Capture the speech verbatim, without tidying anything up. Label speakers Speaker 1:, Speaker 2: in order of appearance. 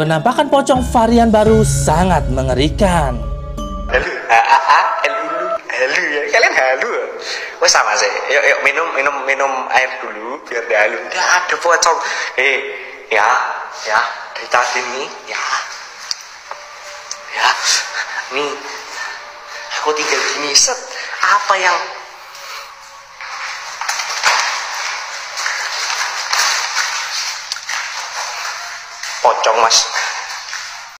Speaker 1: Penampakan pocong varian baru sangat mengerikan.
Speaker 2: Halo, halo, halo ya, kalian halo. Wes sama sih. Yuk, yuk minum, minum, minum air dulu biar dia halo. Tidak ada pocong. Eh, ya, ya, dari tadi nih, ya, ya, nih, aku tinggal gini set. Apa yang pocong mas?